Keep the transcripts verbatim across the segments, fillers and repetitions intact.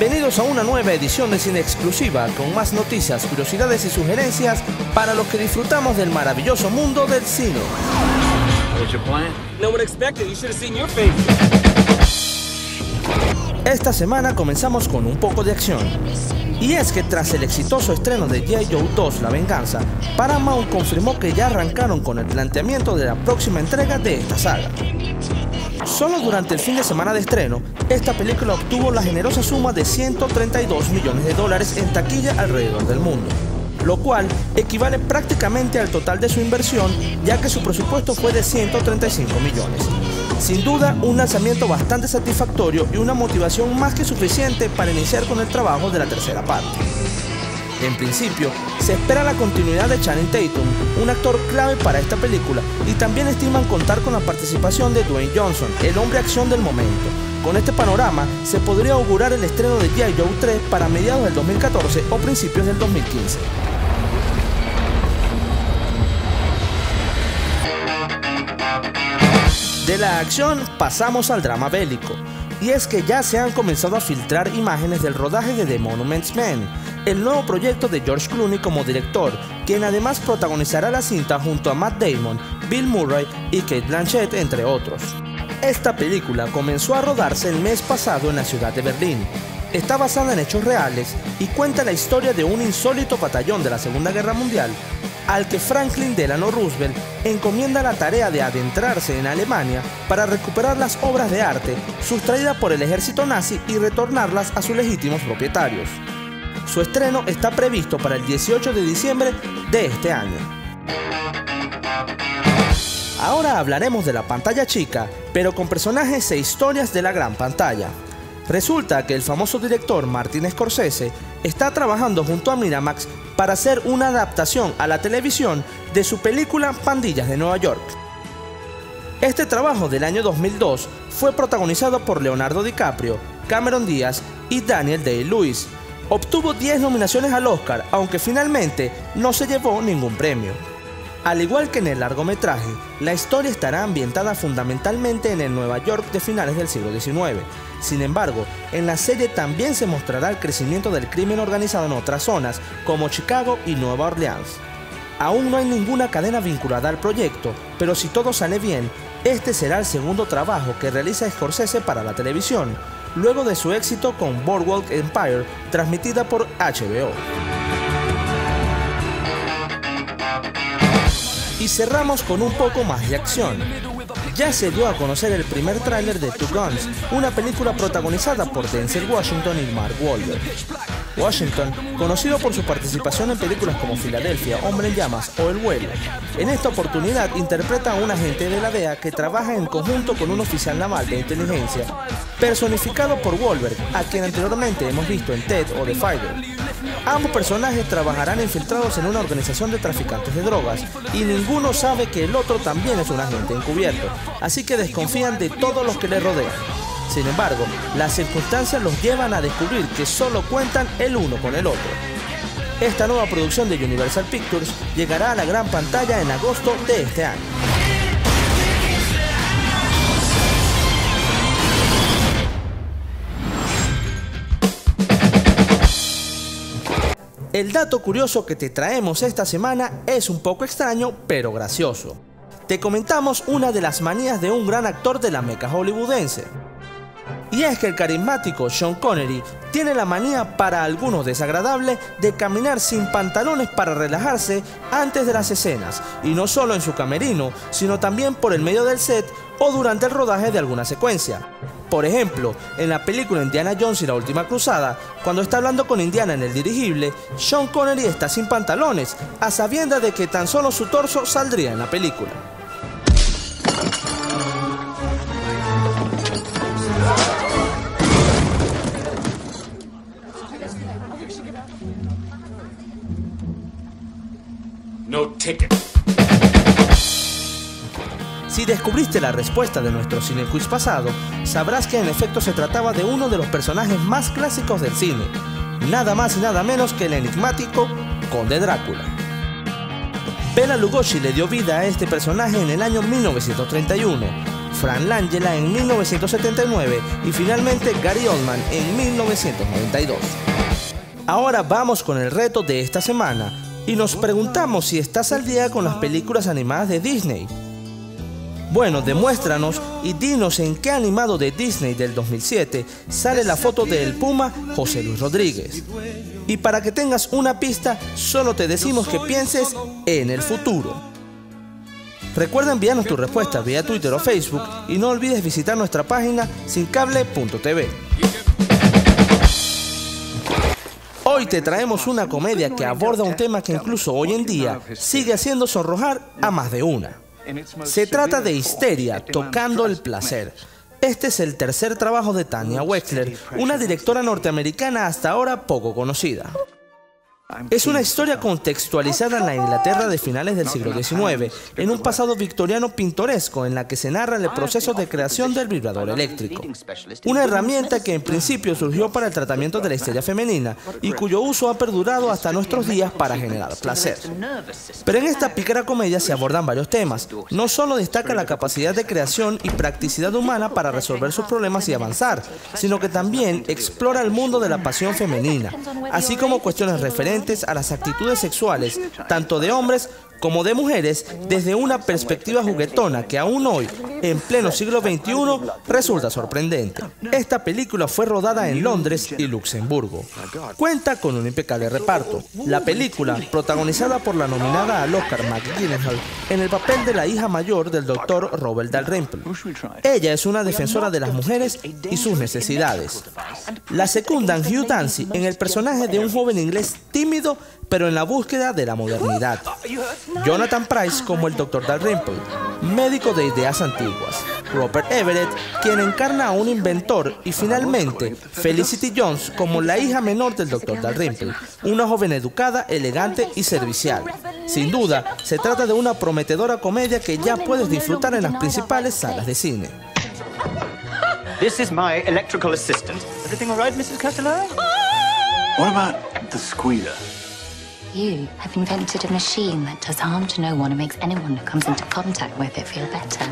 Bienvenidos a una nueva edición de Cine Exclusiva con más noticias, curiosidades y sugerencias para los que disfrutamos del maravilloso mundo del cine. Esta semana comenzamos con un poco de acción. Y es que tras el exitoso estreno de G I Joe dos La Venganza, Paramount confirmó que ya arrancaron con el planteamiento de la próxima entrega de esta saga. Solo durante el fin de semana de estreno, esta película obtuvo la generosa suma de ciento treinta y dos millones de dólares en taquilla alrededor del mundo, lo cual equivale prácticamente al total de su inversión, ya que su presupuesto fue de ciento treinta y cinco millones. Sin duda, un lanzamiento bastante satisfactorio y una motivación más que suficiente para iniciar con el trabajo de la tercera parte. En principio, se espera la continuidad de Channing Tatum, un actor clave para esta película, y también estiman contar con la participación de Dwayne Johnson, el hombre acción del momento. Con este panorama, se podría augurar el estreno de G I Joe tres para mediados del dos mil catorce o principios del dos mil quince. De la acción pasamos al drama bélico, y es que ya se han comenzado a filtrar imágenes del rodaje de The Monuments Men, el nuevo proyecto de George Clooney como director, quien además protagonizará la cinta junto a Matt Damon, Bill Murray y Cate Blanchett, entre otros. Esta película comenzó a rodarse el mes pasado en la ciudad de Berlín. Está basada en hechos reales y cuenta la historia de un insólito batallón de la Segunda Guerra Mundial al que Franklin Delano Roosevelt encomienda la tarea de adentrarse en Alemania para recuperar las obras de arte sustraídas por el ejército nazi y retornarlas a sus legítimos propietarios. Su estreno está previsto para el dieciocho de diciembre de este año. Ahora hablaremos de la pantalla chica, pero con personajes e historias de la gran pantalla. Resulta que el famoso director Martin Scorsese está trabajando junto a Miramax para hacer una adaptación a la televisión de su película Pandillas de Nueva York. Este trabajo del año dos mil dos fue protagonizado por Leonardo DiCaprio, Cameron Díaz y Daniel Day-Lewis. Obtuvo diez nominaciones al Oscar, aunque finalmente no se llevó ningún premio. Al igual que en el largometraje, la historia estará ambientada fundamentalmente en el Nueva York de finales del siglo diecinueve. Sin embargo, en la serie también se mostrará el crecimiento del crimen organizado en otras zonas, como Chicago y Nueva Orleans. Aún no hay ninguna cadena vinculada al proyecto, pero si todo sale bien, este será el segundo trabajo que realiza Scorsese para la televisión, luego de su éxito con Boardwalk Empire, transmitida por H B O. Y cerramos con un poco más de acción. Ya se dio a conocer el primer tráiler de Two Guns, una película protagonizada por Denzel Washington y Mark Wahlberg. Washington, conocido por su participación en películas como Filadelfia, Hombre en Llamas o El Vuelo, en esta oportunidad interpreta a un agente de la D E A que trabaja en conjunto con un oficial naval de inteligencia, personificado por Wahlberg, a quien anteriormente hemos visto en Ted o The Fighter. Ambos personajes trabajarán infiltrados en una organización de traficantes de drogas y ninguno sabe que el otro también es un agente encubierto, así que desconfían de todos los que le rodean. Sin embargo, las circunstancias los llevan a descubrir que solo cuentan el uno con el otro. Esta nueva producción de Universal Pictures llegará a la gran pantalla en agosto de este año. El dato curioso que te traemos esta semana es un poco extraño, pero gracioso. Te comentamos una de las manías de un gran actor de la meca hollywoodense. Y es que el carismático Sean Connery tiene la manía, para algunos desagradable, de caminar sin pantalones para relajarse antes de las escenas, y no solo en su camerino, sino también por el medio del set o durante el rodaje de alguna secuencia. Por ejemplo, en la película Indiana Jones y la Última Cruzada, cuando está hablando con Indiana en el dirigible, Sean Connery está sin pantalones, a sabiendas de que tan solo su torso saldría en la película. No ticket. Si descubriste la respuesta de nuestro Cine Quiz pasado, sabrás que en efecto se trataba de uno de los personajes más clásicos del cine, nada más y nada menos que el enigmático Conde Drácula. Bela Lugosi le dio vida a este personaje en el año mil novecientos treinta y uno. Frank Langella en mil novecientos setenta y nueve y finalmente Gary Oldman en mil novecientos noventa y dos. Ahora vamos con el reto de esta semana y nos preguntamos si estás al día con las películas animadas de Disney. Bueno, demuéstranos y dinos en qué animado de Disney del dos mil siete sale la foto del Puma José Luis Rodríguez. Y para que tengas una pista, solo te decimos que pienses en el futuro. Recuerda enviarnos tu respuesta vía Twitter o Facebook y no olvides visitar nuestra página sin cable punto t v. Hoy te traemos una comedia que aborda un tema que incluso hoy en día sigue haciendo sonrojar a más de una. Se trata de Histeria, tocando el placer. Este es el tercer trabajo de Tanya Wexler, una directora norteamericana hasta ahora poco conocida. Es una historia contextualizada en la Inglaterra de finales del siglo diecinueve, en un pasado victoriano pintoresco en la que se narra el proceso de creación del vibrador eléctrico. Una herramienta que en principio surgió para el tratamiento de la histeria femenina y cuyo uso ha perdurado hasta nuestros días para generar placer. Pero en esta pícara comedia se abordan varios temas. No solo destaca la capacidad de creación y practicidad humana para resolver sus problemas y avanzar, sino que también explora el mundo de la pasión femenina, así como cuestiones referentes a las actitudes sexuales, tanto de hombres como de mujeres, desde una perspectiva juguetona que aún hoy, en pleno siglo veintiuno, resulta sorprendente. Esta película fue rodada en Londres y Luxemburgo. Cuenta con un impecable reparto. La película, protagonizada por la nominada al Oscar Maggie Gyllenhaal, en el papel de la hija mayor del doctor Robert Dalrymple. Ella es una defensora de las mujeres y sus necesidades. La secundan Hugh Dancy en el personaje de un joven inglés tímido, pero en la búsqueda de la modernidad. Jonathan Pryce como el doctor Dalrymple, médico de ideas antiguas. Robert Everett, quien encarna a un inventor. Y finalmente, Felicity Jones como la hija menor del doctor Dalrymple, una joven educada, elegante y servicial. Sin duda, se trata de una prometedora comedia que ya puedes disfrutar en las principales salas de cine. This is my electrical assistant. Everything all right, missus Castellari? What about the squealer? You have invented a machine that does harm to no one and makes anyone who comes into contact with it feel better.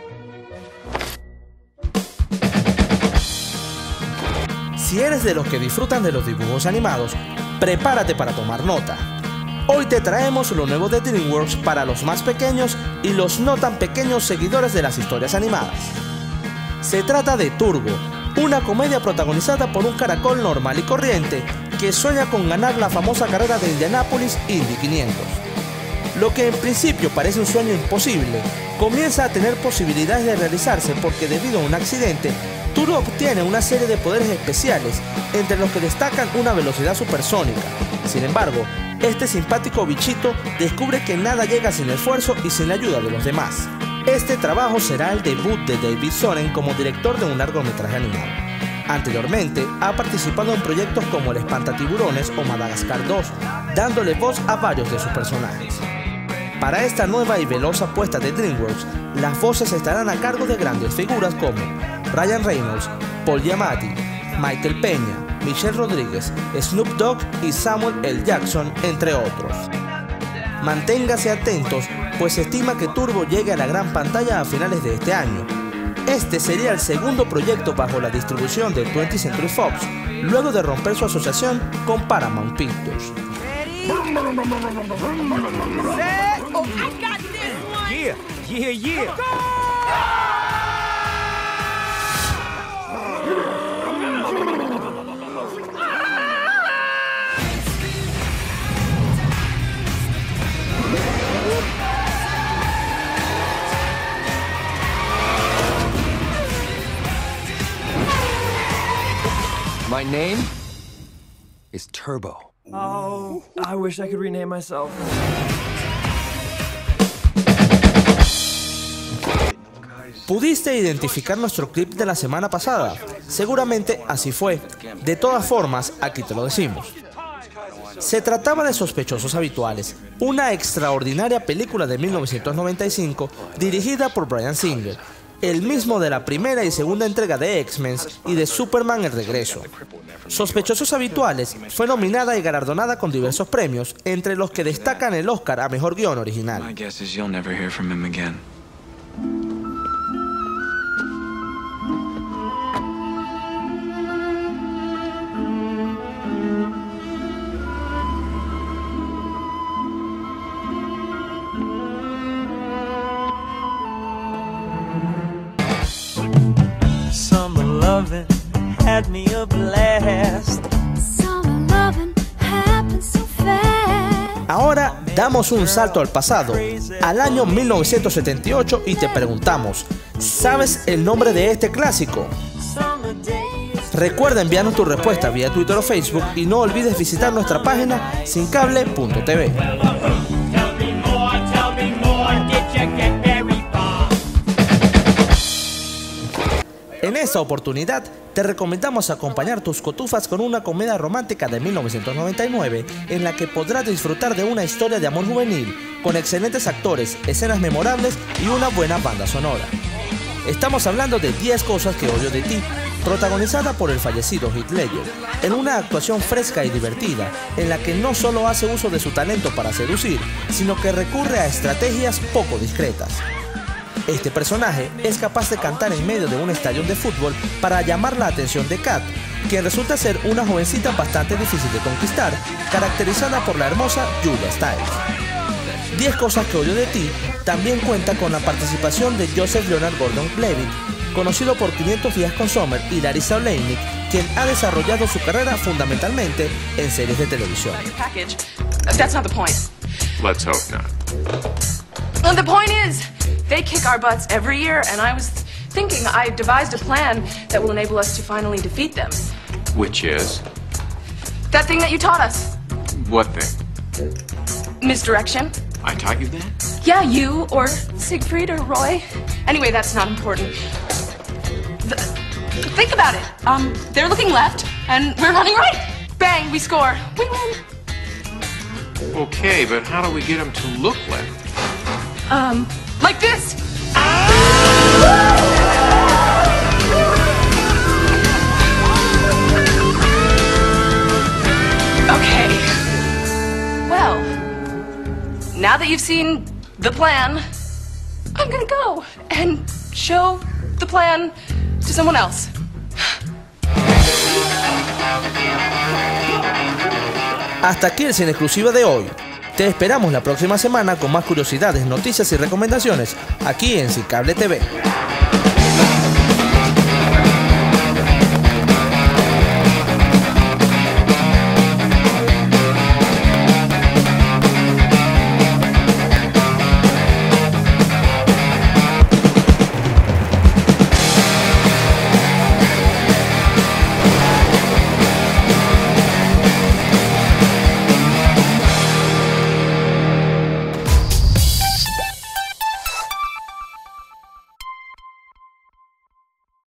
Si eres de los que disfrutan de los dibujos animados, prepárate para tomar nota. Hoy te traemos lo nuevo de DreamWorks para los más pequeños y los no tan pequeños seguidores de las historias animadas. Se trata de Turbo, una comedia protagonizada por un caracol normal y corriente que sueña con ganar la famosa carrera de Indianapolis Indy quinientos. Lo que en principio parece un sueño imposible, comienza a tener posibilidades de realizarse porque debido a un accidente, Turbo obtiene una serie de poderes especiales, entre los que destacan una velocidad supersónica. Sin embargo, este simpático bichito descubre que nada llega sin esfuerzo y sin la ayuda de los demás. Este trabajo será el debut de David Soren como director de un largometraje animado. Anteriormente, ha participado en proyectos como El Espantatiburones o Madagascar dos, dándole voz a varios de sus personajes. Para esta nueva y veloz apuesta de DreamWorks, las voces estarán a cargo de grandes figuras como Ryan Reynolds, Paul Giamatti, Michael Peña, Michelle Rodríguez, Snoop Dogg y Samuel L. Jackson, entre otros. Manténgase atentos, pues se estima que Turbo llegue a la gran pantalla a finales de este año. Este sería el segundo proyecto bajo la distribución de twentieth Century Fox, luego de romper su asociación con Paramount Pictures. Yeah, yeah, yeah. My name is Turbo. Oh, I wish I could rename myself. ¿Pudiste identificar nuestro clip de la semana pasada? Seguramente así fue. De todas formas, aquí te lo decimos. Se trataba de Sospechosos Habituales, una extraordinaria película de mil novecientos noventa y cinco dirigida por Bryan Singer, el mismo de la primera y segunda entrega de X-Men y de Superman El Regreso. Sospechosos Habituales fue nominada y galardonada con diversos premios, entre los que destacan el Oscar a Mejor Guión Original. loving had me a blast. Summer loving happened so fast. Ahora damos un salto al pasado, al año mil novecientos setenta y ocho, y te preguntamos, ¿sabes el nombre de este clásico? Recuerda enviarnos tu respuesta vía Twitter o Facebook y no olvides visitar nuestra página sin cable punto t v. En esta oportunidad te recomendamos acompañar tus cotufas con una comedia romántica de mil novecientos noventa y nueve en la que podrás disfrutar de una historia de amor juvenil con excelentes actores, escenas memorables y una buena banda sonora. Estamos hablando de diez cosas que odio de ti, protagonizada por el fallecido Heath Ledger, en una actuación fresca y divertida, en la que no solo hace uso de su talento para seducir, sino que recurre a estrategias poco discretas. Este personaje es capaz de cantar en medio de un estadio de fútbol para llamar la atención de Kat, quien resulta ser una jovencita bastante difícil de conquistar, caracterizada por la hermosa Julia Stiles. diez cosas que odio de ti también cuenta con la participación de Joseph Leonard Gordon-Levitt, conocido por quinientos días con Summer, y Larisa Oleynik, quien ha desarrollado su carrera fundamentalmente en series de televisión. That's not the point. Let's hope not. Well, the point is, they kick our butts every year, and I was thinking I devised a plan that will enable us to finally defeat them. Which is? That thing that you taught us. What thing? Misdirection. I taught you that? Yeah, you, or Siegfried, or Roy. Anyway, that's not important. The, think about it. Um, they're looking left, and we're running right. Bang, we score. We win. Okay, but how do we get them to look left? Um, like this. Okay. Well, now that you've seen the plan, I'm gonna go and show the plan to someone else. Hasta aquí el Cine Exclusiva de hoy. Te esperamos la próxima semana con más curiosidades, noticias y recomendaciones aquí en Sin Cable T V.